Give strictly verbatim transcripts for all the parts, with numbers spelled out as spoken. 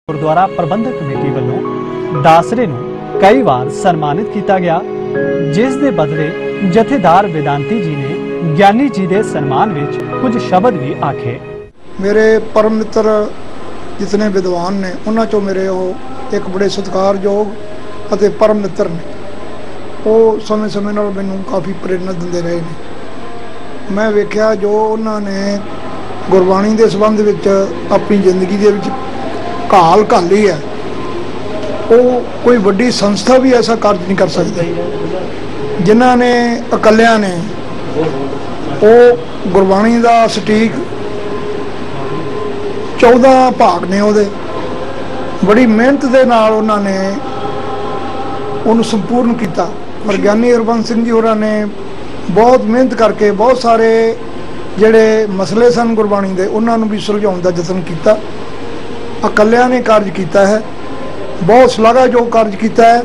गुरुद्वारा प्रबंधक कमेटी वालों दासरे नूं कई बार सन्मानित किया गया, जिस दे बदले जथेदार वेदांती जी ने ज्ञानी जी के सन्मान विच कुछ शब्द भी आखे। मेरे परम मित्र जितने विद्वान ने उन्हां चों मेरे वो एक बड़े सत्कारयोग अते परम मित्र ने, वो समय समय नाल मैनूं काफ़ी प्रेरणा दिंदे रहे ने। मैं वेख्या जो उन्होंने गुरबाणी के संबंध विच अपनी जिंदगी दे विच घाल घाली है, वो कोई वड्डी संस्था भी ऐसा कार्य नहीं कर सकती। जिन्हां ने अकलियां ने वो गुरबाणी का सटीक चौदह भाग ने उहदे बड़ी मेहनत दे नाल उन्होंने उन्हें संपूर्ण किया। पर ज्ञानी हरबंस सिंह जी होरां ने बहुत मेहनत करके बहुत सारे जिहड़े मसले सन गुरबाणी दे उन्होंने भी सुलझाउण दा यतन किया। अकलियां ने कार्य किया है, बहुत शलाघायोग कार्य किया है।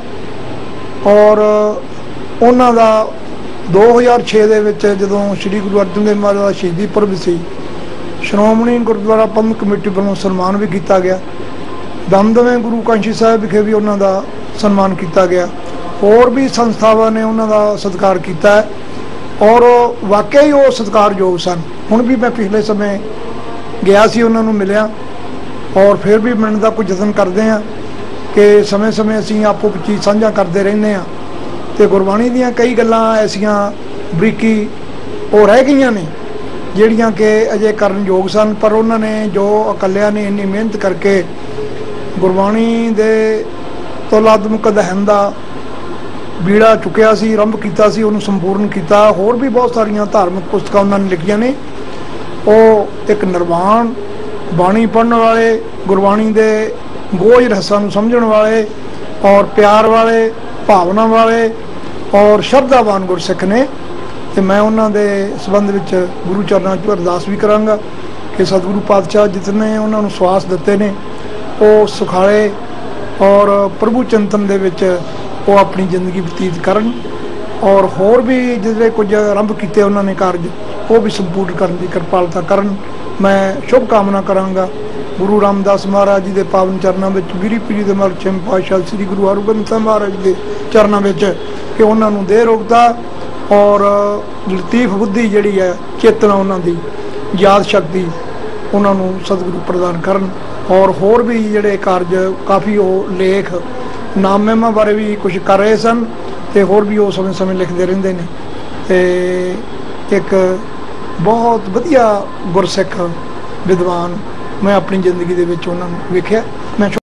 और उन्हां दा दो हज़ार छे दे विच जदों श्री गुरु अर्जन देव महाराज दा शहीदी पुरब सी, श्रोमणी गुरुद्वारा प्रबंधक कमेटी वालों सन्मान भी किया गया। दमदमे गुरु कांशी साहिब विखे भी उन्हां दा सन्मान किया गया। होर भी संस्थावां ने उन्हां दा सत्कार किया है और वाकई वो सत्कारयोग सन। हुण भी मैं पिछले समय गया सी, उन्हां नूं मिलिया और फिर भी मिलण दा कुछ यतन करते हैं कि समय समय असीं आपो विच साझा करते रहंदे हां। ते गुरबाणी दीयां कई गल्लां ऐसियां बरीकी वो रह गईयां ने जिहड़ियां कि अजे करन योग सन, पर उन्होंने जो अकलियां ने इन्नी मेहनत करके गुरबाणी दे तुलात्मक दहन दा बीड़ा चुकिया सी, आरंभ किया सी, उन्होंने संपूर्ण किया। होर भी बहुत सारिया धार्मिक पुस्तकां उन्होंने लिखियां ने। वो एक निर्वाण बाणी पढ़ने वाले, गुरबाणी दे गोज रहसां नूं समझण वाले और प्यार वाले, भावना वाले और श्रद्धावान गुरसिख ने। तो मैं उन्हों के संबंध में गुरु चरणों च अरदास भी करांगा कि सतगुरु पातशाह जितने उन्होंने स्वास दिते ने वो सुखाले और प्रभु चिंतन दे विच वो अपनी जिंदगी बतीत करन और होर भी जिहड़े कुछ आरंभ किए उन्होंने कार्य वो भी संपूर्ण करने की कृपालता करन। मैं शुभ कामना करांगा गुरु रामदास महाराज जी के पावन चरणों में, वीरी पीरी दे मल छेम पातशाह श्री गुरु हरगोबिंद साहिब महाराज के चरणों में कि उन्होंने दे रोकता और लतीफ बुद्धि जिहड़ी है चेतना उन्होंने याद शक्ति उन्होंने सतगुरु प्रदान करन। और होर भी जिहड़े कार्य काफ़ी वो लेख नाम महिमा बारे भी कुछ कर रहे सन, तो होर भी वो समय समय लिखते रहंदे ने। ते एक बहुत वधिया गुरसिख विद्वान मैं अपनी जिंदगी दे विच उन्हां नूं वेखिया। मैं